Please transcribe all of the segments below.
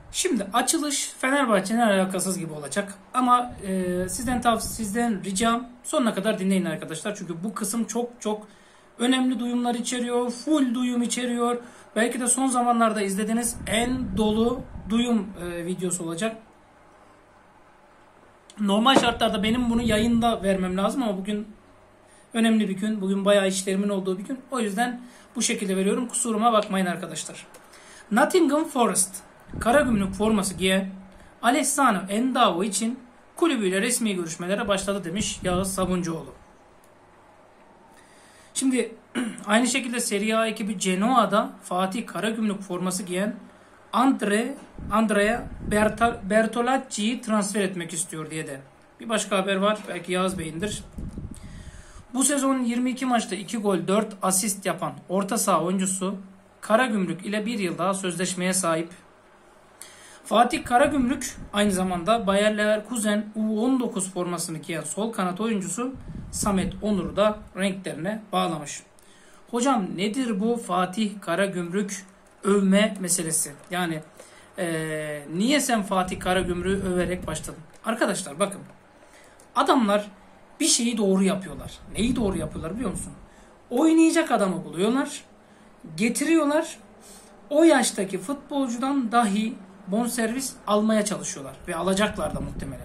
Şimdi açılış Fenerbahçe'nin alakasız gibi olacak. Ama sizden ricam sonuna kadar dinleyin arkadaşlar. Çünkü bu kısım çok çok önemli duyumlar içeriyor. Full duyum içeriyor. Belki de son zamanlarda izlediğiniz en dolu duyum videosu olacak. Normal şartlarda benim bunu yayında vermem lazım ama bugün önemli bir gün. Bugün bayağı işlerimin olduğu bir gün. O yüzden bu şekilde veriyorum. Kusuruma bakmayın arkadaşlar. Nottingham Forest Karagümrük forması giyen Alessandro Endao için kulübüyle resmi görüşmelere başladı demiş Yağız Sabuncuoğlu. Şimdi aynı şekilde Serie A ekibi Genoa'da Fatih Karagümrük forması giyen Andrea Bertolacci'yi transfer etmek istiyor diye de bir başka haber var. Belki Yağız Bey'indir. Bu sezon 22 maçta 2 gol 4 asist yapan orta saha oyuncusu Karagümrük ile bir yıl daha sözleşmeye sahip. Fatih Karagümrük aynı zamanda Bayer Leverkusen U19 formasını giyen sol kanat oyuncusu Samet Onur'u da renklerine bağlamış. Hocam nedir bu Fatih Karagümrük övme meselesi? Yani niye sen Fatih Karagümrük'ü överek başladın? Arkadaşlar bakın, adamlar bir şeyi doğru yapıyorlar. Neyi doğru yapıyorlar biliyor musun? Oynayacak adamı buluyorlar, getiriyorlar. O yaştaki futbolcudan dahi bonservis almaya çalışıyorlar ve alacaklar da muhtemelen.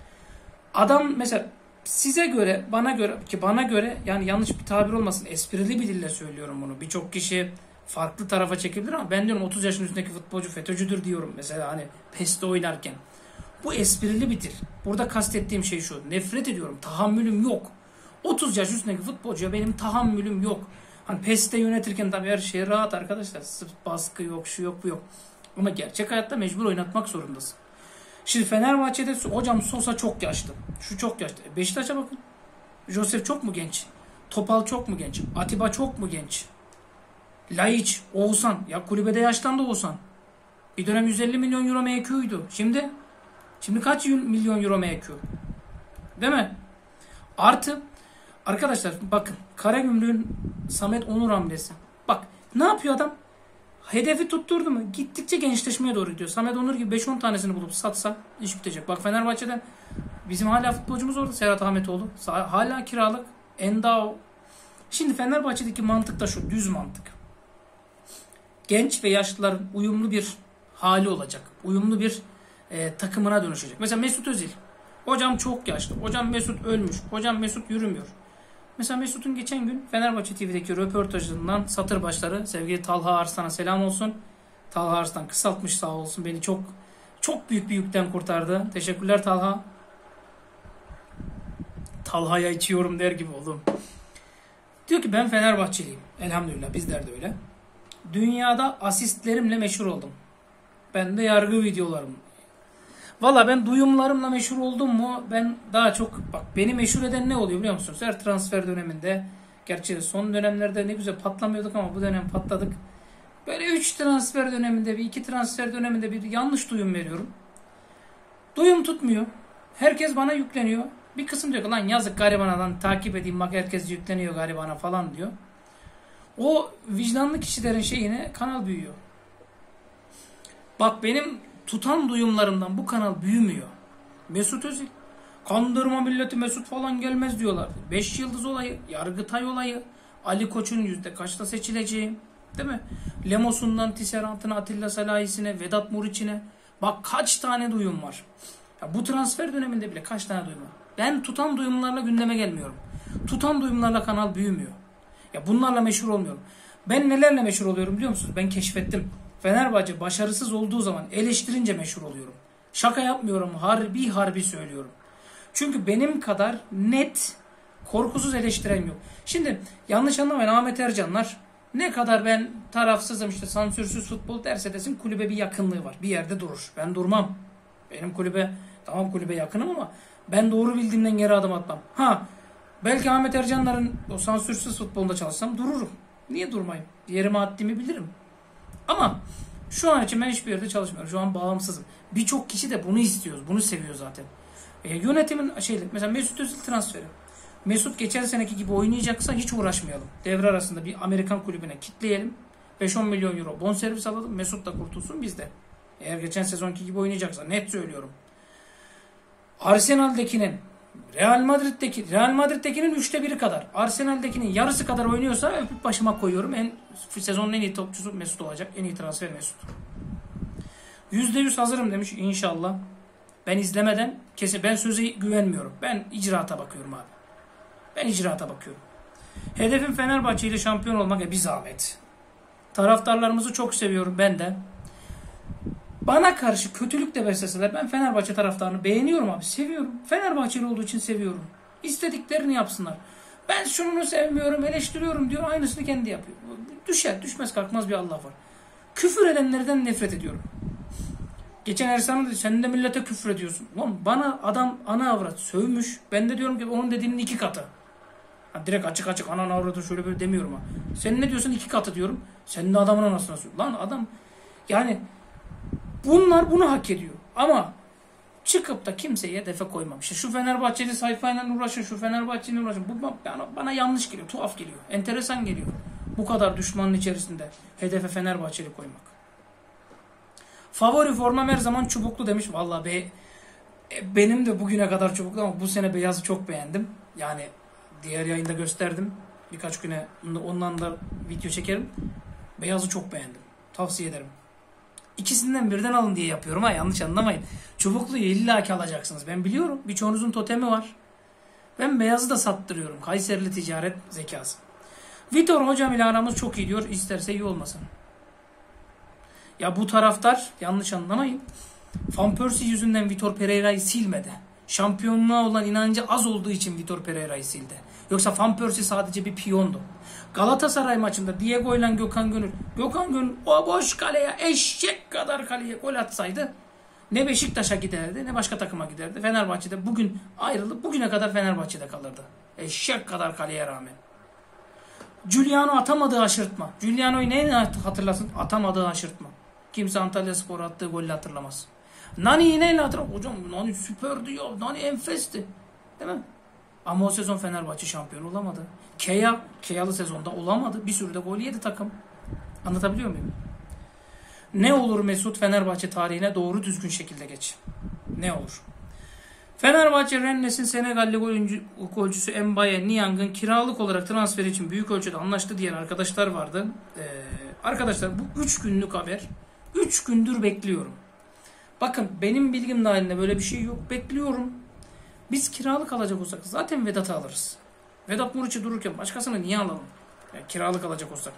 Adam mesela size göre, bana göre yani yanlış bir tabir olmasın, esprili bir dille söylüyorum bunu. Birçok kişi farklı tarafa çekebilir ama ben diyorum 30 yaşın üstündeki futbolcu FETÖ'cüdür diyorum mesela, hani PES'te oynarken. Bu esprili bir dil. Burada kastettiğim şey şu: nefret ediyorum, tahammülüm yok. 30 yaş üstündeki futbolcuya benim tahammülüm yok. Hani PES'te yönetirken tabii her şey rahat arkadaşlar. Sırf baskı yok, şu yok, bu yok. Ama gerçek hayatta mecbur oynatmak zorundasın. Şimdi Fenerbahçe'de hocam Sosa çok yaşlı, şu çok yaşlı. Beşiktaş'a bakın. Josef çok mu genç? Topal çok mu genç? Atiba çok mu genç? Laiç, Oğuzhan. Ya kulübede yaşlandı Oğuzhan. Bir dönem 150 milyon euro MQ'ydu. Şimdi kaç milyon euro MQ? Değil mi? Artı arkadaşlar bakın, Karagümrük'ün Samet Onur hamlesi. Bak ne yapıyor adam? Hedefi tutturdu mu? Gittikçe gençleşmeye doğru gidiyor. Samet Onur gibi 5-10 tanesini bulup satsa iş bitecek. Bak Fenerbahçe'den bizim hala futbolcumuz orada. Serhat Ahmetoğlu. Hala kiralık. Endao. Şimdi Fenerbahçe'deki mantık da şu. Düz mantık. Genç ve yaşlıların uyumlu bir hali olacak. Uyumlu bir takımına dönüşecek. Mesela Mesut Özil. Hocam çok yaşlı. Hocam Mesut ölmüş. Hocam Mesut yürümüyor. Mesela Mesut'un geçen gün Fenerbahçe TV'deki röportajından satır başları, sevgili Talha Arslan'a selam olsun. Talha Arslan kısaltmış sağ olsun, beni çok çok büyük bir yükten kurtardı. Teşekkürler Talha. Talha'ya içiyorum der gibi oldum. Diyor ki ben Fenerbahçeliyim. Elhamdülillah bizler de öyle. Dünyada asistlerimle meşhur oldum. Ben de yargı videolarım. Valla ben duyumlarımla meşhur oldum mu? Ben daha çok, bak beni meşhur eden ne oluyor biliyor musunuz? Her transfer döneminde, gerçi son dönemlerde ne güzel patlamıyorduk ama bu dönem patladık. Böyle 3 transfer döneminde, 2 transfer döneminde bir yanlış duyum veriyorum. Duyum tutmuyor. Herkes bana yükleniyor. Bir kısım diyor ki lan yazık garibana, lan takip edeyim bak herkes yükleniyor garibana falan diyor. O vicdanlı kişilerin şeyine kanal büyüyor. Bak benim tutan duyumlarımdan bu kanal büyümüyor. Mesut Özil. Kandırma milleti, Mesut falan gelmez diyorlardı. 5 yıldız olayı, Yargıtay olayı, Ali Koç'un yüzde kaçta seçileceği, değil mi? Lemos'undan Tisserant'ına, Atilla Salahi'sine, Vedat Muriç'ine. Bak kaç tane duyum var. Ya bu transfer döneminde bile kaç tane duyum var. Ben tutan duyumlarla gündeme gelmiyorum. Tutan duyumlarla kanal büyümüyor. Ya bunlarla meşhur olmuyorum. Ben nelerle meşhur oluyorum biliyor musunuz? Ben keşfettim. Fenerbahçe başarısız olduğu zaman eleştirince meşhur oluyorum. Şaka yapmıyorum. Harbi söylüyorum. Çünkü benim kadar net, korkusuz eleştiren yok. Şimdi yanlış anlamayın, Ahmet Ercanlar ne kadar ben tarafsızım, işte sansürsüz futbol derse desin, kulübe bir yakınlığı var. Bir yerde durur. Ben durmam. Benim kulübe, tamam kulübe yakınım ama ben doğru bildiğimden geri adım atmam. Belki Ahmet Ercanların o sansürsüz futbolunda çalışsam dururum. Niye durmayayım? Yerime haddimi bilirim. Ama şu an için ben hiçbir yerde çalışmıyorum. Şu an bağımsızım. Birçok kişi de bunu istiyor. Bunu seviyor zaten. Yönetimin mesela Mesut Özil transferi. Mesut geçen seneki gibi oynayacaksa hiç uğraşmayalım. Devre arasında bir Amerikan kulübüne kitleyelim. 5-10 milyon euro bonservis alalım. Mesut da kurtulsun, biz de. Eğer geçen sezonki gibi oynayacaksa net söylüyorum. Arsenal'dekinin Real Madrid'dekinin 1/3 kadar, Arsenal'dekinin yarısı kadar oynuyorsa öpüp başıma koyuyorum. Sezonun en iyi topçusu Mesut olacak. En iyi transfer Mesut. %100 hazırım demiş inşallah. Ben izlemeden kesin, ben söze güvenmiyorum. Ben icraata bakıyorum abi. Ben icraata bakıyorum. Hedefim Fenerbahçe ile şampiyon olmak, bir zahmet. Taraftarlarımızı çok seviyorum ben de. Bana karşı kötülük de besleseler ben Fenerbahçe taraftarını beğeniyorum abi. Seviyorum. Fenerbahçeli olduğu için seviyorum. İstediklerini yapsınlar. Ben şunu sevmiyorum, eleştiriyorum diyor. Aynısını kendi yapıyor. Düşer, düşmez kalkmaz bir Allah var. Küfür edenlerden nefret ediyorum. Geçen Ersan'ın dedi, sen de millete küfür ediyorsun. Lan bana adam ana avrat sövmüş. Ben de diyorum ki onun dediğinin 2 katı. Ha, direkt açık ana avratı şöyle böyle demiyorum ha. Sen ne diyorsun 2 katı diyorum. Senin de adamın anasını söylüyor. Lan adam yani bunlar bunu hak ediyor. Ama çıkıp da kimseye hedefe koymam. İşte şu Fenerbahçeli sayfayla uğraşın, şu Fenerbahçe'yle uğraşın. Bu bana yanlış geliyor, tuhaf geliyor. Enteresan geliyor. Bu kadar düşmanın içerisinde hedefe Fenerbahçeli koymak. Favori formam her zaman çubuklu demiş. Vallahi benim de bugüne kadar çubuklu ama bu sene beyazı çok beğendim. Yani diğer yayında gösterdim. Birkaç güne ondan da video çekerim. Beyazı çok beğendim. Tavsiye ederim. İkisinden birden alın diye yapıyorum ha, yanlış anlamayın. Çubukluyu illaki alacaksınız. Ben biliyorum. Birçoğunuzun totemi var. Ben beyazı da sattırıyorum. Kayserili ticaret zekası. Vitor hocam ile aramız çok iyi diyor. İsterse iyi olmasın. Ya bu taraftar, yanlış anlamayın, Van Persie yüzünden Vitor Pereira'yı silmedi. Şampiyonluğa olan inancı az olduğu için Vitor Pereira'yı sildi. Yoksa Van Persie sadece bir piyondu. Galatasaray maçında Diego ile Gökhan Gönül o boş kaleye, eşek kadar kaleye gol atsaydı ne Beşiktaş'a giderdi ne başka takıma giderdi. Fenerbahçe'de bugün ayrılıp bugüne kadar Fenerbahçe'de kalırdı. Eşek kadar kaleye rağmen. Giuliano atamadığı aşırtma. Giuliano'yu ne hatırlasın? Atamadığı aşırtma. Kimse Antalyaspor'a attığı golü hatırlamaz. Nani'yi neyle hatırlar? Hocam Nani süperdi ya. Nani enfesti. Değil mi? Ama o sezon Fenerbahçe şampiyon olamadı. Keyalı sezonda olamadı. Bir sürü de gol yedi takım. Anlatabiliyor muyum? Ne olur Mesut Fenerbahçe tarihine doğru düzgün şekilde geç. Ne olur? Fenerbahçe Rennes'in Senegalli golcüsü Mbaye Niang'ın kiralık olarak transfer için büyük ölçüde anlaştı diyen arkadaşlar vardı. Arkadaşlar bu 3 günlük haber. 3 gündür bekliyorum. Bakın benim bilgim dahilinde böyle bir şey yok. Bekliyorum. Biz kiralık alacak olsak zaten Vedat'ı alırız. Vedat Muriç'i dururken başkasını niye alalım? Yani kiralık alacak olsak.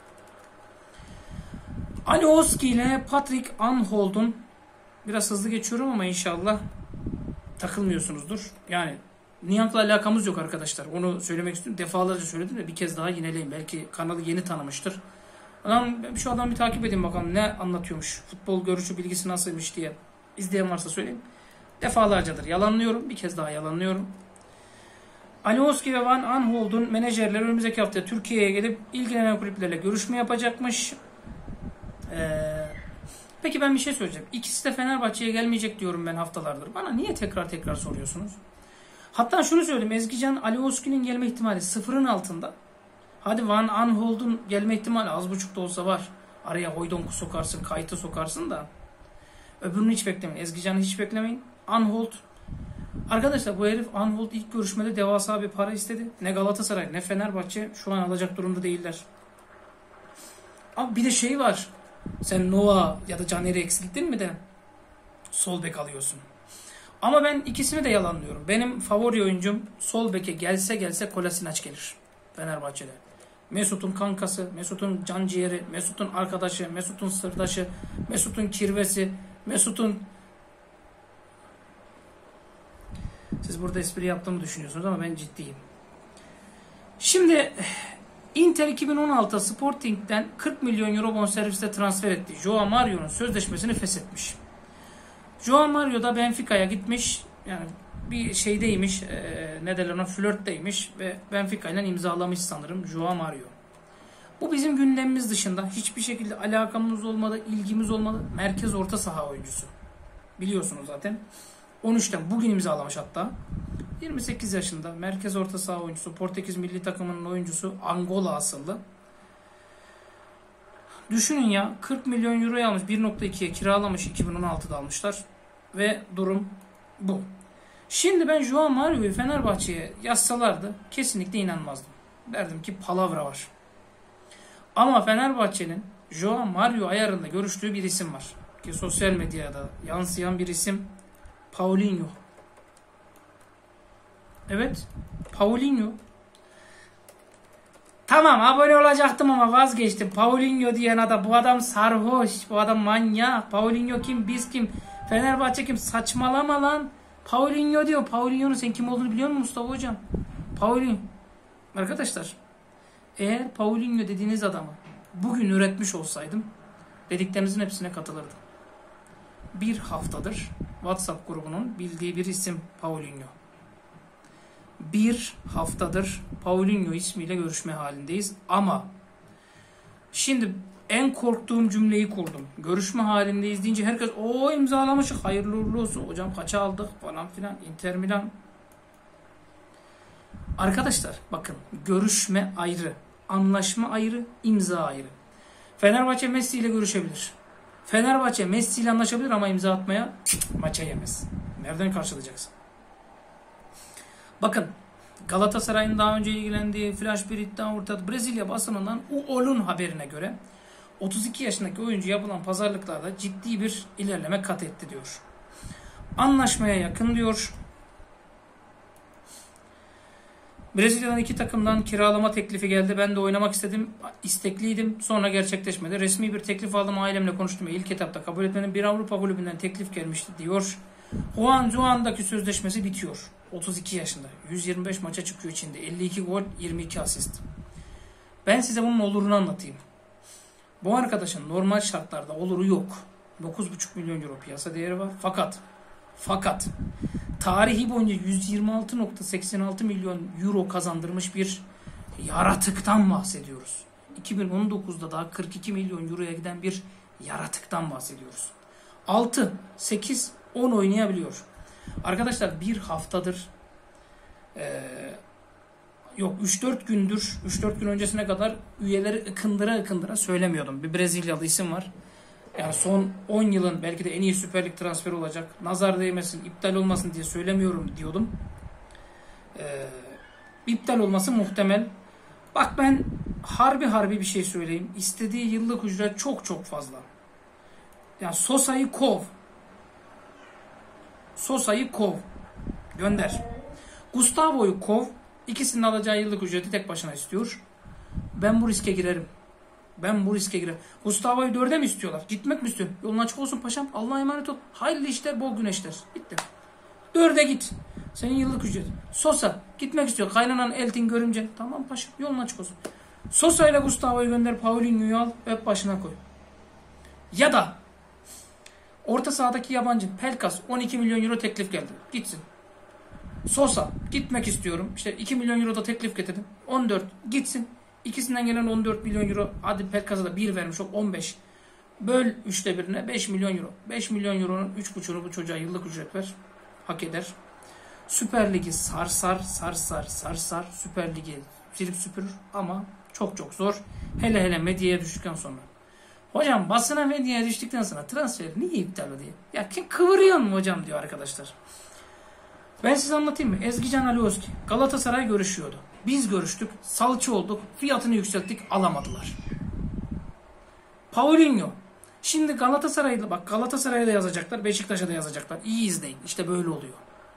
Alioski ile Patrick Anhold'un, biraz hızlı geçiyorum ama inşallah takılmıyorsunuzdur. Yani Niang'la alakamız yok arkadaşlar. Onu söylemek istiyorum. Defalarca söyledim de bir kez daha yineleyeyim. Belki kanalı yeni tanımıştır. Şu adamı bir takip edin bakalım ne anlatıyormuş. Futbol görüşü bilgisi nasılmış diye. İzleyen varsa söyleyeyim. Defalarcadır yalanlıyorum. Bir kez daha yalanlıyorum. Alioski ve Van Aanholt'un menajerleri önümüzdeki hafta Türkiye'ye gelip ilgilenen kulüplerle görüşme yapacakmış. Peki ben bir şey söyleyeceğim. İkisi de Fenerbahçe'ye gelmeyecek diyorum ben haftalardır. Bana niye tekrar soruyorsunuz? Hatta şunu söyleyeyim. Ezgican Alioski'nin gelme ihtimali 0'ın altında. Hadi Van Aanholt'un gelme ihtimali az buçuk da olsa var. Araya Hoydonk'u sokarsın, Kayıt'ı sokarsın da. Öbürünü hiç beklemeyin. Ezgican'ı hiç beklemeyin. Aanholt. Arkadaşlar bu herif Aanholt ilk görüşmede devasa bir para istedi. Ne Galatasaray ne Fenerbahçe şu an alacak durumda değiller. Abi bir de şey var. Sen Noah ya da Caner'i eksilttin mi de sol bek alıyorsun. Ama ben ikisini de yalanlıyorum. Benim favori oyuncum sol beke gelse Kolasinac gelir Fenerbahçe'de. Mesut'un kankası, Mesut'un canciğeri, Mesut'un arkadaşı, Mesut'un sırdaşı, Mesut'un kirvesi, Mesut'un... Siz burada espri yaptığımı düşünüyorsunuz ama ben ciddiyim. Şimdi Inter 2016'da Sporting'den 40 milyon euro bonservisle transfer etti. Joao Mario'nun sözleşmesini feshetmiş. Joao Mario da Benfica'ya gitmiş. Yani bir şeydeymiş, ne derler ona, flörtteymiş ve Benfica ile imzalamış sanırım Joao Mario. Bu bizim gündemimiz dışında hiçbir şekilde alakamız olmadı, ilgimiz olmadı. Merkez orta saha oyuncusu. Biliyorsunuz zaten. 13'ten bugün imzalamış hatta. 28 yaşında merkez orta saha oyuncusu, Portekiz milli takımının oyuncusu, Angola asıllı. Düşünün ya, 40 milyon euroya almış, 1.2'ye kiralamış, 2016'da almışlar ve durum bu. Şimdi ben Joao Mario'yu Fenerbahçe'ye yazsalardı kesinlikle inanmazdım. Derdim ki palavra var. Ama Fenerbahçe'nin Joao Mario ayarında görüştüğü bir isim var. Ki sosyal medyada yansıyan bir isim, Paulinho. Evet, Paulinho. Tamam, abone olacaktım ama vazgeçtim. Paulinho diyen adam, bu adam sarhoş, bu adam manyak. Paulinho kim, biz kim, Fenerbahçe kim? Saçmalama lan. Paulinho diyor. Paulinho'nun sen kim olduğunu biliyor musun Mustafa hocam? Paulinho. Arkadaşlar, eğer Paulinho dediğiniz adamı bugün üretmiş olsaydım dediklerinizin hepsine katılırdım. Bir haftadır WhatsApp grubunun bildiği bir isim Paulinho. Bir haftadır Paulinho ismiyle görüşme halindeyiz ama şimdi en korktuğum cümleyi kurdum. Görüşme halindeyiz deyince herkes o imzalamış, hayırlı uğurlu olsun hocam, kaça aldık falan filan, Inter Milan. Arkadaşlar bakın, görüşme ayrı, anlaşma ayrı, imza ayrı. Fenerbahçe Messi ile görüşebilir. Fenerbahçe Messi ile anlaşabilir ama imza atmaya maça yemez. Nereden karşılayacaksın? Bakın, Galatasaray'ın daha önce ilgilendiği flash bir iddia ortada. Brezilya basınından UOL'un haberine göre 32 yaşındaki oyuncu yapılan pazarlıklarda ciddi bir ilerleme kat etti diyor. Anlaşmaya yakın diyor. Brezilya'dan 2 takımdan kiralama teklifi geldi. Ben de oynamak istedim. İstekliydim. Sonra gerçekleşmedi. Resmi bir teklif aldım. Ailemle konuştum ve ilk etapta kabul etmedim. Bir Avrupa kulübünden teklif gelmişti diyor. Juan'daki sözleşmesi bitiyor. 32 yaşında. 125 maça çıkıyor içinde. 52 gol, 22 asist. Ben size bunun olurunu anlatayım. Bu arkadaşın normal şartlarda oluru yok. 9,5 milyon euro piyasa değeri var. Fakat tarihi boyunca 126,86 milyon euro kazandırmış bir yaratıktan bahsediyoruz. 2019'da daha 42 milyon euroya giden bir yaratıktan bahsediyoruz. 6, 8, 10 oynayabiliyor. Arkadaşlar bir haftadır yok 3-4 gündür, 3-4 gün öncesine kadar üyeleri ıkındıra söylemiyordum. Bir Brezilyalı isim var. Yani son 10 yılın belki de en iyi Süper Lig transferi olacak. Nazar değmesin, iptal olmasın diye söylemiyorum diyordum. İptal olması muhtemel. Bak ben harbi bir şey söyleyeyim. İstediği yıllık ücret çok fazla. Yani Sosa'yı kov. Gönder. Gustavo'yu kov. İkisinin alacağı yıllık ücreti tek başına istiyor. Ben bu riske girerim. Gustavo'yu 4'e mi istiyorlar? Gitmek mi istiyorsun? Yolun açık olsun paşam. Allah'a emanet ol. Hayırlı işler, bol güneşler. Bitti. 4'e git. Senin yıllık ücretin. Sosa gitmek istiyor. Kaynanan Eltin görünce. Tamam paşam, yolun açık olsun. Sosa ile Gustavo'yu gönder. Paulinho'yu al. Hep başına koy. Ya da orta sahadaki yabancı Pelkas 12 milyon euro teklif geldi. Gitsin. Sosa gitmek istiyorum. İşte 2 milyon euro da teklif getirdim. 14 gitsin. İkisinden gelen 14 milyon euro. Hadi Pelkas'a da 1 vermiş ol. 15. Böl 3'te 1'ine 5 milyon euro. 5 milyon euronun 3,5'unu bu çocuğa yıllık ücret ver. Hak eder. Süper Ligi sarsar. Süper Ligi silip süpürür ama çok zor. Hele medyaya düştükten sonra. Hocam basına medyaya düştükten sonra transfer niye iptal oluyor? Ya kim kıvırıyor mu hocam diyor arkadaşlar. Ben size anlatayım mı? Ezgican Alioski Galatasaray görüşüyordu. Biz görüştük, salça olduk, fiyatını yükselttik, alamadılar. Paulinho. Şimdi Galatasaray'a da yazacaklar, Beşiktaş'a da yazacaklar. İyi izleyin. İşte böyle oluyor.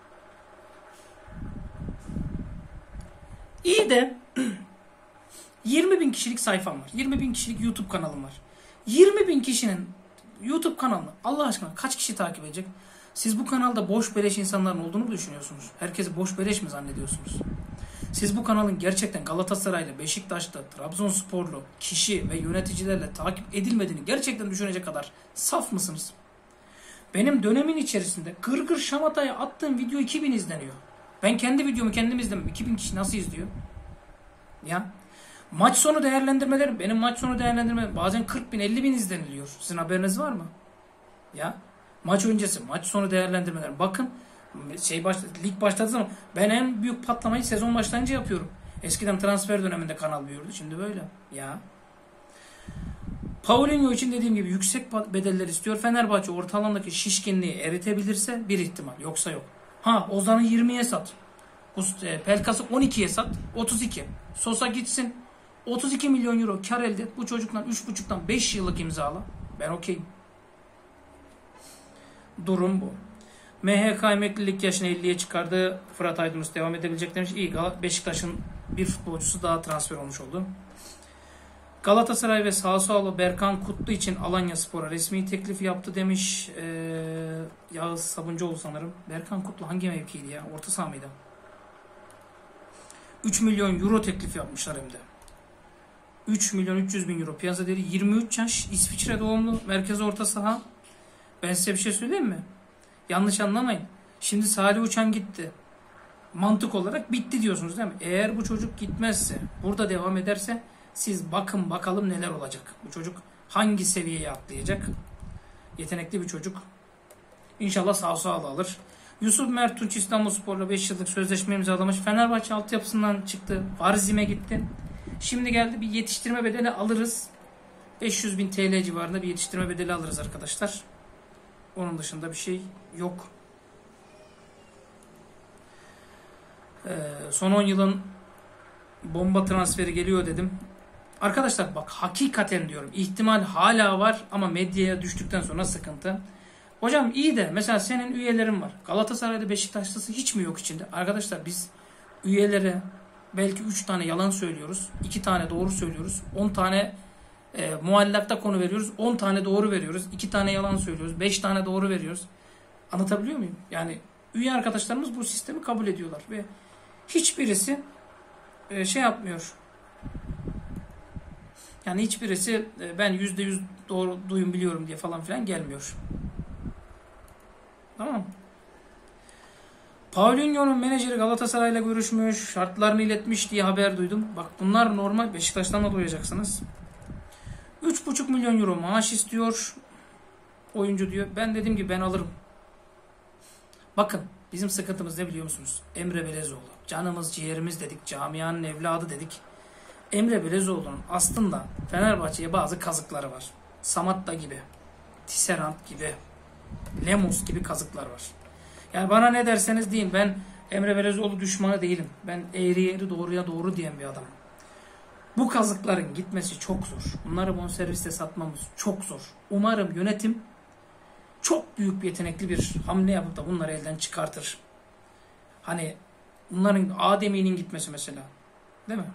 İyi de 20.000 kişilik sayfam var. 20.000 kişilik YouTube kanalım var. 20.000 kişinin YouTube kanalını Allah aşkına kaç kişi takip edecek? Siz bu kanalda boş beleş insanların olduğunu mu düşünüyorsunuz? Herkesi boş beleş mi zannediyorsunuz? Siz bu kanalın gerçekten Galatasaraylı, Beşiktaşlı, Trabzonsporlu kişi ve yöneticilerle takip edilmediğini gerçekten düşünecek kadar saf mısınız? Benim dönemin içerisinde gırgır şamataya attığım video 2000 izleniyor. Ben kendi videomu kendim izlemem. 2000 kişi nasıl izliyor? Ya maç sonu değerlendirmelerim, benim maç sonu değerlendirmelerim bazen 40 bin 50 bin izleniliyor. Sizin haberiniz var mı? Ya maç öncesi, maç sonu değerlendirmeler. Bakın lig başladığı zaman ben en büyük patlamayı sezon başlayınca yapıyorum. Eskiden transfer döneminde kanal büyürdü. Şimdi böyle. Ya. Paulinho için dediğim gibi yüksek bedeller istiyor. Fenerbahçe ortalandaki şişkinliği eritebilirse bir ihtimal. Yoksa yok. Ozan'ı 20'ye sat. Pelkas'ı 12'ye sat. 32. Sosa gitsin. 32 milyon euro kar elde et. Bu çocuktan 3,5'tan 5 yıllık imzala. Ben okeyim. Durum bu. MHK emeklilik yaşını 50'ye çıkardı. Fırat Aydınus devam edebilecek demiş. İyi, Beşiktaş'ın bir futbolcusu daha transfer olmuş oldu. Galatasaray ve Sassuolo Berkan Kutlu için Alanyaspor'a resmi teklif yaptı demiş. Yağız Sabuncuoğlu sanırım. Berkan Kutlu hangi mevkiydi ya? Orta saha mıydı? 3 milyon euro teklif yapmışlar hem de. 3 milyon 300 bin euro piyasa değeri, 23 yaş, İsviçre doğumlu, merkez orta saha. Ben size bir şey söyleyeyim mi? Yanlış anlamayın. Şimdi Salih Uçan gitti. Mantık olarak bitti diyorsunuz değil mi? Eğer bu çocuk gitmezse, burada devam ederse siz bakın bakalım neler olacak. Bu çocuk hangi seviyeye atlayacak? Yetenekli bir çocuk. İnşallah sağ alır. Yusuf Mert Tunç İstanbulspor'la 5 yıllık sözleşme imzalamış. Fenerbahçe altyapısından çıktı. Varzim'e gitti. Şimdi geldi, bir yetiştirme bedeli alırız. 500 bin TL civarında bir yetiştirme bedeli alırız arkadaşlar. Onun dışında bir şey yok. Son 10 yılın bomba transferi geliyor dedim. Arkadaşlar bak, hakikaten diyorum, ihtimal hala var ama medyaya düştükten sonra sıkıntı. Hocam iyi de mesela senin üyelerin var. Galatasaray'da Beşiktaşlısı hiç mi yok içinde? Arkadaşlar biz üyelere belki 3 tane yalan söylüyoruz. 2 tane doğru söylüyoruz. 10 tane muallakta konu veriyoruz. 10 tane doğru veriyoruz. 2 tane yalan söylüyoruz. 5 tane doğru veriyoruz. Anlatabiliyor muyum? Yani üye arkadaşlarımız bu sistemi kabul ediyorlar ve hiçbirisi şey yapmıyor. Yani hiçbirisi ben %100 doğru duyum biliyorum diye falan filan gelmiyor. Tamam. Paulinho'nun menajeri Galatasaray'la görüşmüş, şartlarını iletmiş diye haber duydum. Bak bunlar normal, Beşiktaş'tan da duyacaksınız. 3,5 milyon euro maaş istiyor oyuncu diyor. Ben dedim ki ben alırım. Bakın bizim sıkıntımız ne biliyor musunuz? Emre Belezoğlu. Canımız ciğerimiz dedik, camianın evladı dedik. Emre Belezoğlu'nun aslında Fenerbahçe'ye bazı kazıkları var. Samatta gibi, Tisserand gibi, Lemos gibi kazıklar var. Yani bana ne derseniz deyin, ben Emre Belezoğlu düşmanı değilim. Ben eğriye eğri doğruya doğru diyen bir adamım. Bu kazıkların gitmesi çok zor. Bunları bonserviste satmamız çok zor. Umarım yönetim çok büyük bir yetenekli bir hamle yapıp da bunları elden çıkartır. Hani bunların Adem'i'nin gitmesi mesela. Değil mi?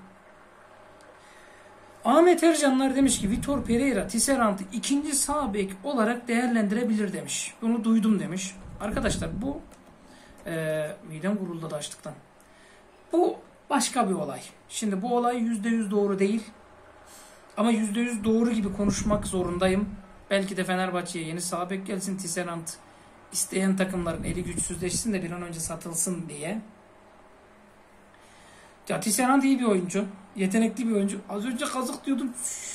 Ahmet Ercanlar demiş ki Vitor Pereira Tisserand'ı ikinci sağ bek olarak değerlendirebilir demiş. Bunu duydum demiş. Arkadaşlar bu midem guruldadı açlıktan. Bu başka bir olay. Şimdi bu olay %100 doğru değil. Ama %100 doğru gibi konuşmak zorundayım. Belki de Fenerbahçe'ye yeni sağ bek gelsin, Tisserand isteyen takımların eli güçsüzleşsin de bir an önce satılsın diye. Ya Tisserand iyi bir oyuncu. Yetenekli bir oyuncu. Az önce kazık diyordum.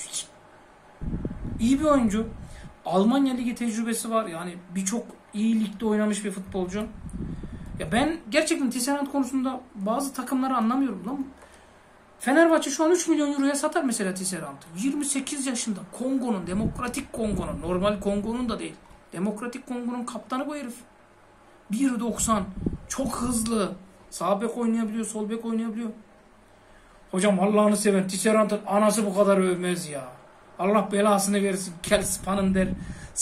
İyi bir oyuncu. Almanya Ligi tecrübesi var. Yani birçok iyi ligde oynamış bir futbolcu. Ya ben gerçekten Tisserand konusunda bazı takımları anlamıyorum lan. Fenerbahçe şu an 3 milyon euroya satar mesela Tisserand'ı. 28 yaşında. Kongo'nun, Demokratik Kongo'nun, normal Kongo'nun da değil. Demokratik Kongo'nun kaptanı bu herif. 1.90. Çok hızlı. Sağ bek oynayabiliyor, sol bek oynayabiliyor. Hocam Allah'ını seven Tisserand'ın anası bu kadar övmez ya. Allah belasını versin. Kel spanın der.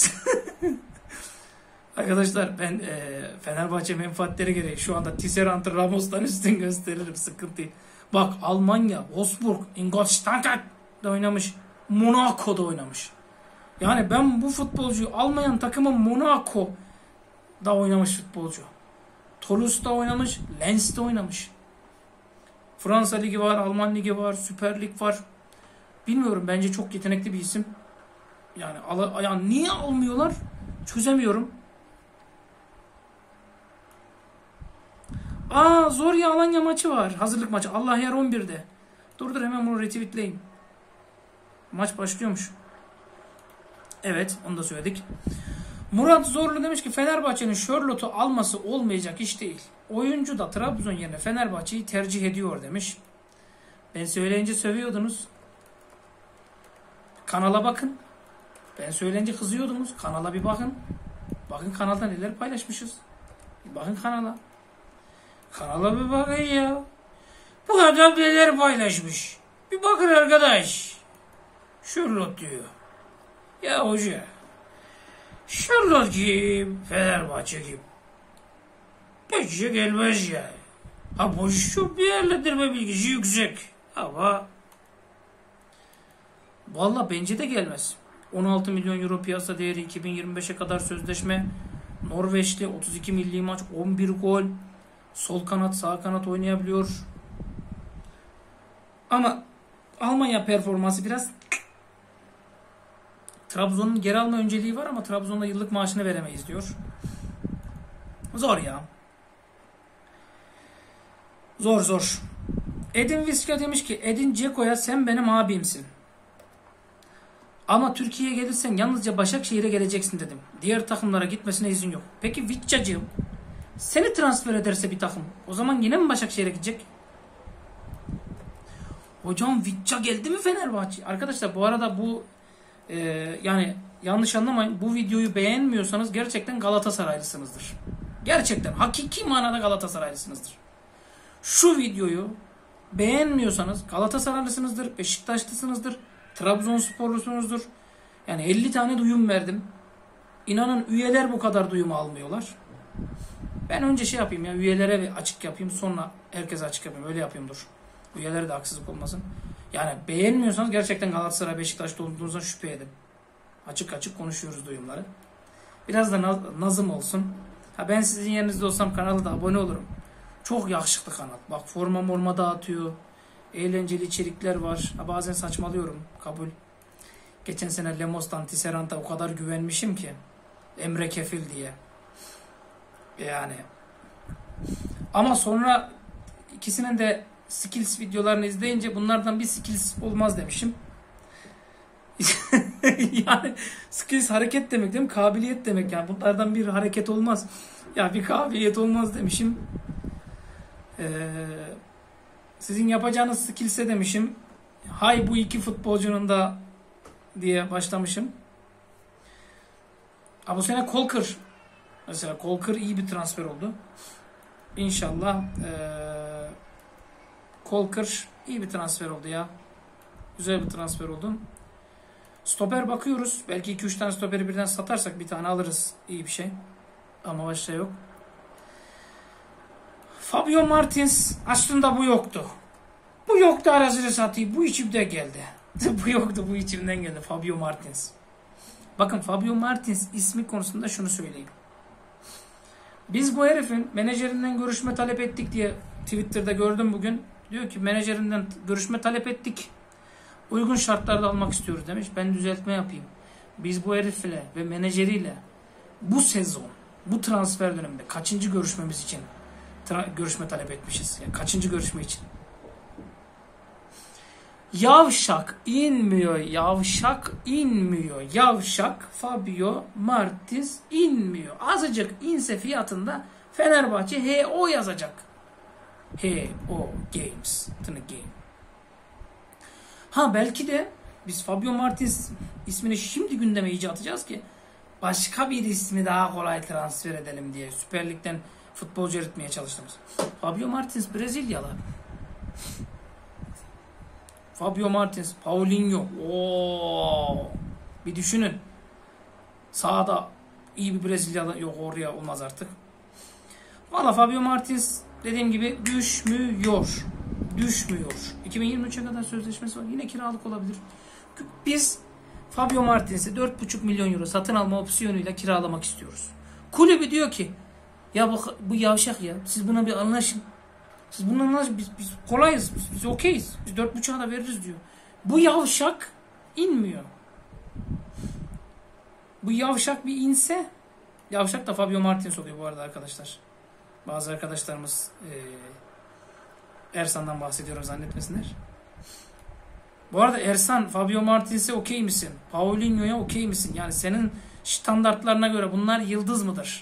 Arkadaşlar ben Fenerbahçe menfaatleri gereği şu anda Tisserand'ı Ramos'tan üstün gösteririm. Sıkıntı değil. Bak Almanya, Wolfsburg, Ingolstadt'da oynamış. Monaco'da oynamış. Yani ben bu futbolcuyu almayan takımın Monaco'da oynamış futbolcu. Toulouse'da oynamış, Lens'te oynamış. Fransa Ligi var, Alman Ligi var, Süper Lig var. Bilmiyorum, bence çok yetenekli bir isim. Yani niye almıyorlar? Çözemiyorum. Zorya Alanya maçı var. Hazırlık maçı. Allah yer 11'de. Dur hemen bunu retweetleyeyim. Maç başlıyormuş. Evet, onu da söyledik. Murat Zorlu demiş ki Fenerbahçe'nin Sherlock'u alması olmayacak iş değil. Oyuncu da Trabzon yerine Fenerbahçe'yi tercih ediyor demiş. Ben söyleyince sövüyordunuz. Kanala bakın. Ben söyleyince kızıyordunuz. Kanala bir bakın. Bakın kanalda neler paylaşmışız. Bir bakın kanala. Kanala bir bakın ya. Bu adam neler paylaşmış. Bir bakın arkadaş. Charlotte diyor. Ya hoca. Charlotte kim? Fenerbahçe kim? Başa gelmez ya. Ha pozisyon bir yerlendirme bilgisi yüksek. Ama valla bence de gelmez. 16 milyon euro piyasa değeri, 2025'e kadar sözleşme. Norveçli, 32 milli maç, 11 gol. Sol kanat, sağ kanat oynayabiliyor. Ama Almanya performansı biraz... Trabzon'un geri alma önceliği var ama Trabzon'da yıllık maaşını veremeyiz diyor. Zor ya. Zor. Edin Viska demiş ki Edin Dzeko'ya sen benim abimsin. Ama Türkiye'ye gelirsen yalnızca Başakşehir'e geleceksin dedim. Diğer takımlara gitmesine izin yok. Peki Viccacığım seni transfer ederse bir takım o zaman yine mi Başakşehir'e gidecek? Hocam Vicca geldi mi Fenerbahçe? Arkadaşlar bu arada bu yani yanlış anlamayın. Bu videoyu beğenmiyorsanız gerçekten Galatasaraylısınızdır. Gerçekten hakiki manada Galatasaraylısınızdır. Şu videoyu beğenmiyorsanız Galatasaraylısınızdır, Beşiktaşlısınızdır, Trabzonsporlusunuzdur. Yani 50 tane duyum verdim. İnanın üyeler bu kadar duyumu almıyorlar. Ben önce şey yapayım ya, üyelere bir açık yapayım, sonra herkese açık yapayım. Öyle yapayım dur. Üyelere de haksızlık olmasın. Yani beğenmiyorsanız gerçekten Galatasaray, Beşiktaş'ta olduğunuzdan şüphe edin. Açık açık konuşuyoruz duyumları. Biraz da nazım olsun. Ha ben sizin yerinizde olsam kanala da abone olurum. Çok yakışıklı kanal. Bak forma dağıtıyor. Eğlenceli içerikler var. Ha, bazen saçmalıyorum. Kabul. Geçen sene Lemos'tan Tisserant'a o kadar güvenmişim ki. Emre Kefil diye. Yani. Ama sonra ikisinin de skills videolarını izleyince bunlardan bir skills olmaz demişim. Yani skills hareket demek değil mi? Kabiliyet demek yani. Bunlardan bir hareket olmaz. Ya bir kabiliyet olmaz demişim. Sizin yapacağınız skills'e demişim. Hay bu iki futbolcunun da diye başlamışım. Bu sene Kolkır. Mesela Kolkır iyi bir transfer oldu. İnşallah Kolkır iyi bir transfer oldu ya. Güzel bir transfer oldu. Stoper bakıyoruz. Belki 2-3 tane stoperi birden satarsak bir tane alırız. İyi bir şey. Ama başta yok. Fabio Martins aslında bu yoktu. Bu yoktu arasını satayım. Bu içimden geldi. Bu yoktu, bu içimden geldi. Fabio Martins. Bakın Fabio Martins ismi konusunda şunu söyleyeyim. Biz bu herifin menajerinden görüşme talep ettik diye Twitter'da gördüm bugün. Diyor ki menajerinden görüşme talep ettik. Uygun şartlarda almak istiyoruz demiş. Ben düzeltme yapayım. Biz bu herifle ve menajeriyle bu sezon, bu transfer döneminde kaçıncı görüşmemiz için görüşme talep etmişiz. Yani kaçıncı görüşme için. Yavşak inmiyor. Yavşak Fabio Martins inmiyor. Azıcık inse fiyatında Fenerbahçe HO yazacak. HO Games. Game. Ha belki de biz Fabio Martins ismini şimdi gündeme iyice atacağız ki başka bir ismi daha kolay transfer edelim diye Süper Lig'den futbolcu eritmeye çalıştığımız. Fabio Martins Brezilyalı. Fabio Martins, Paulinho. Bir düşünün. Sağda iyi bir Brezilyalı yok, oraya olmaz artık. Valla Fabio Martins dediğim gibi düşmüyor. 2023'e kadar sözleşmesi var. Yine kiralık olabilir. Biz Fabio Martins'i 4,5 milyon euro satın alma opsiyonuyla kiralamak istiyoruz. Kulübü diyor ki ya bu yavşak ya. Siz buna bir anlaşın. Siz bununla anlaşın. Biz kolayız. Biz okeyiz. Biz 4,5'a da veririz diyor. Bu yavşak inmiyor. Bu yavşak bir inse, yavşak da Fabio Martins oluyor bu arada arkadaşlar. Bazı arkadaşlarımız Ersan'dan bahsediyorum zannetmesinler. Bu arada Ersan, Fabio Martins'e okey misin? Paulinho'ya okey misin? Yani senin standartlarına göre bunlar yıldız mıdır?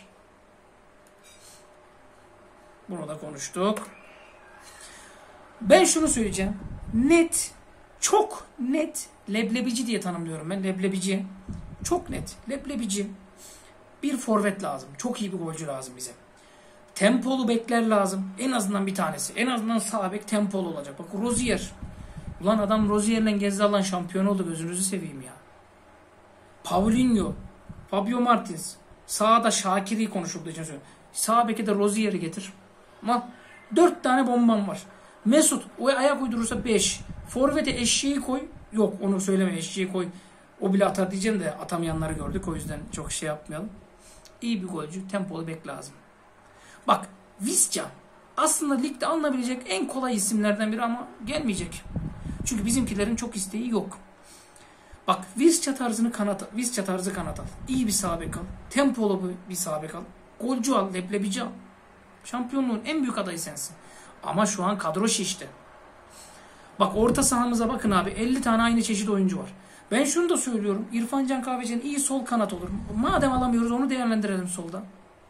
Bunu da konuştuk. Ben şunu söyleyeceğim. Net, çok net leblebici diye tanımlıyorum ben. Leblebici. Çok net. Leblebici. Bir forvet lazım. Çok iyi bir golcü lazım bize. Tempolu bekler lazım. En azından bir tanesi. En azından sağ bek tempolu olacak. Bak Rozier. Ulan adam Rozier'le Gezzal'dan şampiyon oldu. Gözünüzü seveyim ya. Paulinho. Fabio Martins. Sağda Şakir'i konuşulduğu için söylüyorum. Sağ beke de Rozier'i getir. Ama 4 tane bombam var. Mesut o ayak uydurursa 5. Forvet'e eşeği koy. Yok onu söyleme, eşeği koy. O bile atar diyeceğim de atamayanları gördük. O yüzden çok şey yapmayalım. İyi bir golcü. Tempolu bek lazım. Bak Visca aslında ligde alınabilecek en kolay isimlerden biri ama gelmeyecek. Çünkü bizimkilerin çok isteği yok. Bak Visca tarzı kanat al. İyi bir sağ bek al. Tempolu bir sağ bek al. Golcü al, leblebici al. Şampiyonluğun en büyük adayı sensin. Ama şu an kadro şişti. Bak orta sahamıza bakın abi. 50 tane aynı çeşit oyuncu var. Ben şunu da söylüyorum. İrfan Can Kahveci'nin iyi sol kanat olur. Madem alamıyoruz onu değerlendirelim solda.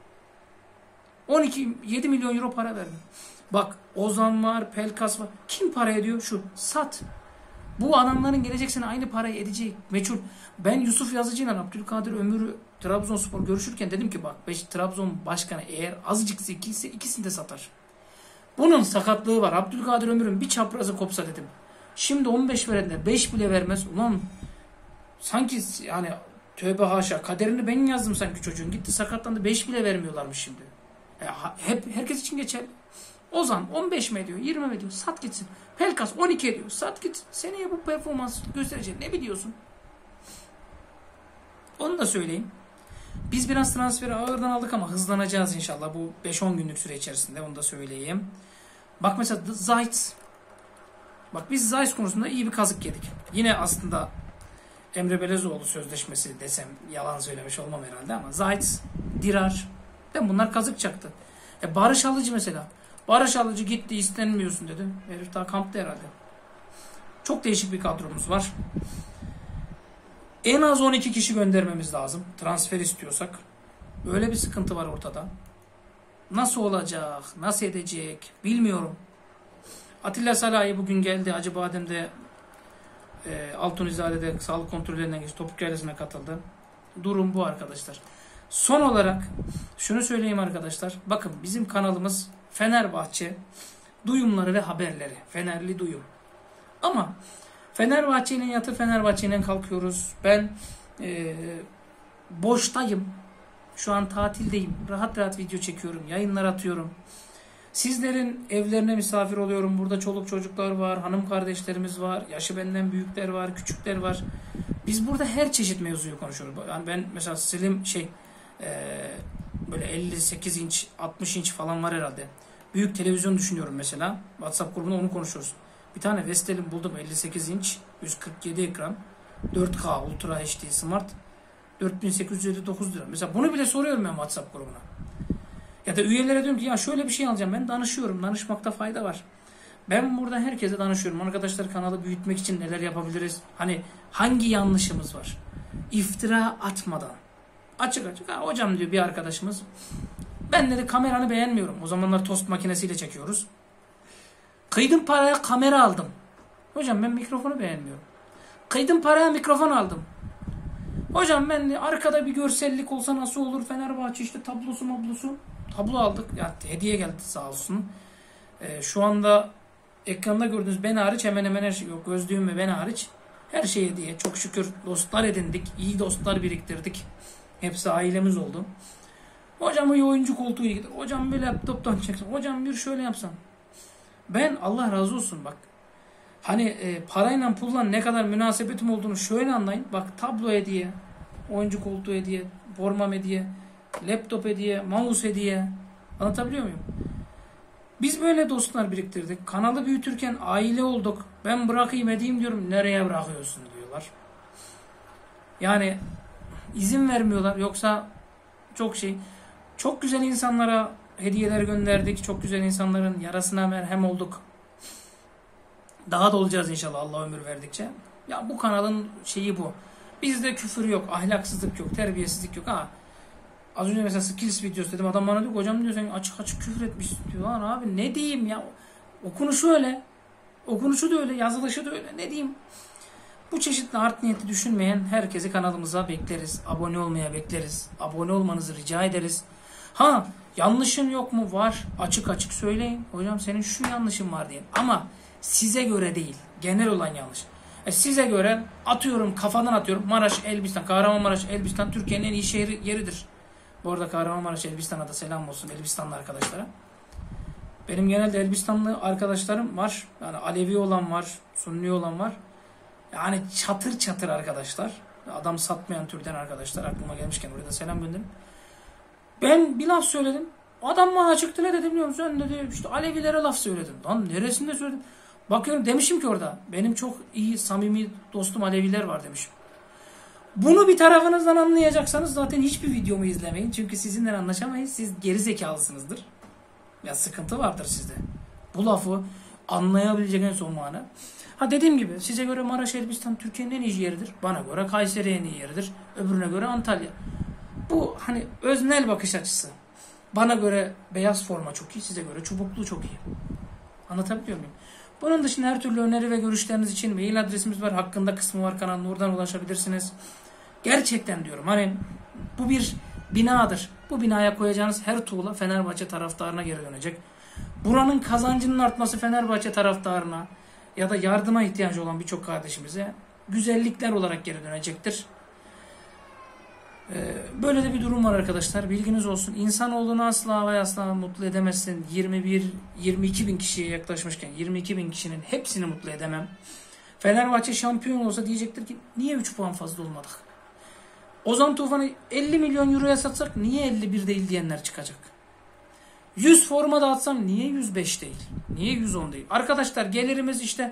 7 milyon euro para verdim. Bak Ozan var, Pelkas var. Kim para ediyor? Şu. Sat. Bu adamların gelecek sene aynı parayı edecek. Meçhul. Ben Yusuf Yazıcı ile Abdülkadir Ömür'ü Trabzonspor görüşürken dedim ki bak Trabzon başkanı eğer azıcık zekiyse ikisini de satar. Bunun sakatlığı var. Abdülkadir Ömür'ün bir çaprazı kopsa dedim. Şimdi 15 verenler 5 bile vermez. Ulan sanki yani tövbe haşa kaderini ben yazdım sanki çocuğun. Gitti sakatlandı 5 bile vermiyorlarmış şimdi. Hep herkes için geçerli. Ozan 15 mi ediyor 20 mi ediyor sat gitsin. Pelkas 12 ediyor sat gitsin. Seneye bu performans gösterecek ne biliyorsun? Onu da söyleyeyim. Biz biraz transferi ağırdan aldık ama hızlanacağız inşallah bu 5-10 günlük süre içerisinde onu da söyleyeyim. Bak mesela Zayt. Bak biz Zayt konusunda iyi bir kazık yedik. Yine aslında Emre Belezoğlu sözleşmesi desem yalan söylemiş olmam herhalde ama Zayt, Dirar bunlar kazık çaktı. Barış Alıcı mesela. Barış Alıcı gitti istenmiyorsun dedi. Herif daha kampta herhalde. Çok değişik bir kadromuz var. En az 12 kişi göndermemiz lazım. Transfer istiyorsak. Böyle bir sıkıntı var ortada. Nasıl olacak? Nasıl edecek? Bilmiyorum. Atilla Salahi bugün geldi. Acıbadem'de Altunizade'de sağlık kontrollerinden geçti. Topuk Yaylası'na katıldı. Durum bu arkadaşlar. Son olarak şunu söyleyeyim arkadaşlar. Bakın bizim kanalımız Fenerbahçe duyumları ve haberleri. Fenerli duyum. Ama Fenerbahçe'yle yatıp Fenerbahçe'yle kalkıyoruz. Ben boştayım. Şu an tatildeyim. Rahat rahat video çekiyorum. Yayınlar atıyorum. Sizlerin evlerine misafir oluyorum. Burada çoluk çocuklar var. Hanım kardeşlerimiz var. Yaşı benden büyükler var. Küçükler var. Biz burada her çeşit mevzuyu konuşuyoruz. Yani ben mesela Selim böyle 58 inç 60 inç falan var herhalde. Büyük televizyon düşünüyorum mesela. WhatsApp grubunda onu konuşuyoruz. Bir tane Vestel'in buldum 58 inç 147 ekran 4K Ultra HD Smart 4859 lira. Mesela bunu bile soruyorum ben WhatsApp grubuna. Ya da üyelere diyorum ki ya şöyle bir şey alacağım. Ben danışıyorum. Danışmakta fayda var. Ben burada herkese danışıyorum. Arkadaşlar kanalı büyütmek için neler yapabiliriz? Hani hangi yanlışımız var? İftira atmadan. Açık açık. Ha, hocam diyor bir arkadaşımız. Ben dedi kameranı beğenmiyorum. O zamanlar tost makinesiyle çekiyoruz. Kıydım paraya kamera aldım. Hocam ben mikrofonu beğenmiyorum. Kıydım paraya mikrofon aldım. Hocam ben arkada bir görsellik olsa nasıl olur? Fenerbahçe işte tablosu. Tablo aldık. Ya hediye geldi sağ olsun. Şu anda ekranda gördüğünüz ben hariç hemen hemen her şey yok. Gözlüğüm ve ben hariç her şey hediye. Çok şükür dostlar edindik. İyi dostlar biriktirdik. Hepsi ailemiz oldu. Hocam iyi oyuncu koltuğu iyi gider. Hocam bir laptoptan çeksin. Hocam bir şöyle yapsam. Ben Allah razı olsun bak. Hani parayla pulla ne kadar münasebetim olduğunu şöyle anlayın. Bak tablo hediye, oyuncu koltuğu hediye, forma hediye, laptop hediye, mouse hediye. Anlatabiliyor muyum? Biz böyle dostlar biriktirdik. Kanalı büyütürken aile olduk. Ben bırakayım edeyim diyorum. Nereye bırakıyorsun diyorlar. Yani izin vermiyorlar. Yoksa çok güzel insanlara hediyeler gönderdik. Çok güzel insanların yarasına merhem olduk. Daha da olacağız inşallah Allah ömür verdikçe. Ya bu kanalın şeyi bu. Bizde küfür yok, ahlaksızlık yok, terbiyesizlik yok. Ha. Az önce mesela skills videosu dedim. Adam bana diyor hocam diyor sen açık açık küfür etmişsin diyor. Lan abi ne diyeyim ya. Okunuşu öyle. Okunuşu da öyle, yazılışı da öyle. Ne diyeyim? Bu çeşitli art niyeti düşünmeyen herkesi kanalımıza bekleriz. Abone olmaya bekleriz. Abone olmanızı rica ederiz. Ha, yanlışın yok mu? Var. Açık açık söyleyin. Hocam senin şu yanlışın var diye. Ama size göre değil. Genel olan yanlış. Size göre atıyorum, kafadan atıyorum. Maraş, Elbistan, Kahramanmaraş, Elbistan Türkiye'nin en iyi yeridir. Bu arada Kahramanmaraş, Elbistan'a da selam olsun Elbistanlı arkadaşlara. Benim genelde Elbistanlı arkadaşlarım var. Yani Alevi olan var, Sunni olan var. Yani çatır çatır arkadaşlar. Adam satmayan türden arkadaşlar. Aklıma gelmişken oraya da selam gönderin. Ben bir laf söyledim. Adam bana çıktı, ne dedi biliyor musun? Sen dedi işte Alevilere laf söyledin. Lan neresinde söyledim? Bakıyorum, demişim ki orada. Benim çok iyi, samimi dostum Aleviler var demişim. Bunu bir tarafınızdan anlayacaksanız zaten hiçbir videomu izlemeyin. Çünkü sizinle anlaşamayız. Siz geri zekalısınızdır. Ya sıkıntı vardır sizde. Bu lafı anlayabilecek en son mana. Ha, dediğim gibi size göre Maraş, Elbistan Türkiye'nin en iyi yeridir. Bana göre Kayseri en iyi yeridir. Öbürüne göre Antalya. Bu hani öznel bakış açısı. Bana göre beyaz forma çok iyi, size göre çubuklu çok iyi. Anlatabiliyor muyum? Bunun dışında her türlü öneri ve görüşleriniz için mail adresimiz var. Hakkında kısmı var kanalın, oradan ulaşabilirsiniz. Gerçekten diyorum, hani bu bir binadır. Bu binaya koyacağınız her tuğla Fenerbahçe taraftarına geri dönecek. Buranın kazancının artması Fenerbahçe taraftarına ya da yardıma ihtiyacı olan birçok kardeşimize güzellikler olarak geri dönecektir. Böyle de bir durum var arkadaşlar. Bilginiz olsun. İnsanoğlunu asla ve asla mutlu edemezsin. 22 bin kişiye yaklaşmışken 22 bin kişinin hepsini mutlu edemem. Fenerbahçe şampiyon olsa diyecektir ki niye 3 puan fazla olmadık? Ozan Tufan'ı 50 milyon euroya satsak niye 51 değil diyenler çıkacak. 100 forma dağıtsam niye 105 değil? Niye 110 değil? Arkadaşlar gelirimiz işte,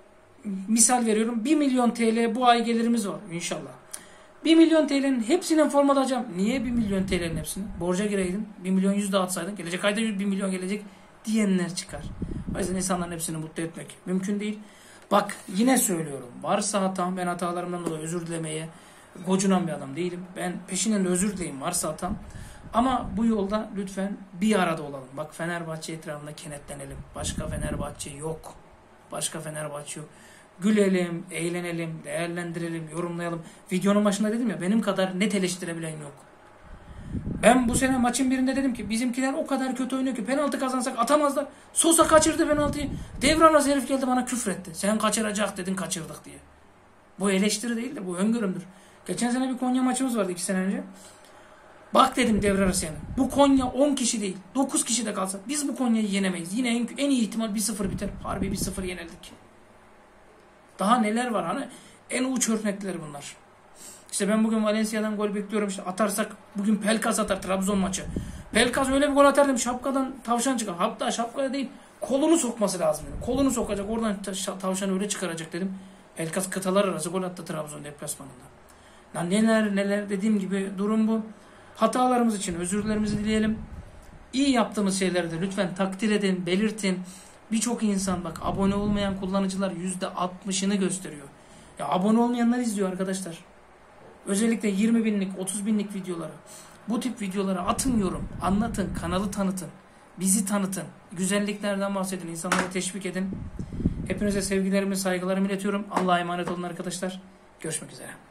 misal veriyorum, 1 milyon TL bu ay gelirimiz var inşallah. 1 milyon TL'nin hepsinin forma dağıtacağım. Niye 1 milyon TL'nin hepsini? Borca gireydin. 1 milyon 100 dağıtsaydın. Gelecek ayda 1 milyon gelecek diyenler çıkar. O yüzden insanların hepsini mutlu etmek mümkün değil. Bak yine söylüyorum. Varsa hatam, ben hatalarımdan dolayı özür dilemeye gocunan bir adam değilim. Ben peşinden de özür dileyim varsa hatam. Ama bu yolda lütfen bir arada olalım. Bak Fenerbahçe etrafında kenetlenelim. Başka Fenerbahçe yok. Başka Fenerbahçe yok. Gülelim, eğlenelim, değerlendirelim, yorumlayalım. Videonun başında dedim ya, benim kadar net eleştirebilen yok. Ben bu sene maçın birinde dedim ki bizimkiler o kadar kötü oynuyor ki penaltı kazansak atamazlar. Sosa kaçırdı penaltıyı. Devran az herif geldi bana küfretti. Sen kaçıracak dedin, kaçırdık diye. Bu eleştiri değil de bu öngörümdür. Geçen sene bir Konya maçımız vardı 2 sene önce. Bak dedim devre arası yani. Bu Konya 10 kişi değil 9 kişi de kalsa biz bu Konya'yı yenemeyiz. Yine en iyi ihtimal 1-0 biter. Harbi 1-0 yenildik. Daha neler var hani, en uç örnekleri bunlar. İşte ben bugün Valencia'dan gol bekliyorum, işte atarsak bugün Pelkas atar Trabzon maçı. Pelkas öyle bir gol atar dedim, şapkadan tavşan çıkar. Hatta şapkaya değil, kolunu sokması lazım dedim. Kolunu sokacak, oradan tavşanı öyle çıkaracak dedim. Pelkas kıtalar arası gol attı Trabzon deplasmanında. Lan neler dediğim gibi durum bu. Hatalarımız için özürlerimizi dileyelim. İyi yaptığımız şeyleri de lütfen takdir edin, belirtin. Birçok insan, bak abone olmayan kullanıcılar %60'ını gösteriyor. Ya abone olmayanlar izliyor arkadaşlar. Özellikle 20 binlik, 30 binlik videoları. Bu tip videoları atmıyorum. Anlatın, kanalı tanıtın. Bizi tanıtın. Güzelliklerden bahsedin, insanları teşvik edin. Hepinize sevgilerimi, saygılarımı iletiyorum. Allah'a emanet olun arkadaşlar. Görüşmek üzere.